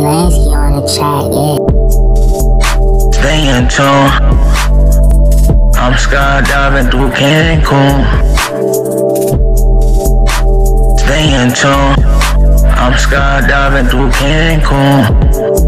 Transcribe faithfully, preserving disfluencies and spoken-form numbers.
Lansky on the track, yeah. Stay in tune. I'm skydiving through Cancun. Stay in tune. I'm skydiving through Cancun.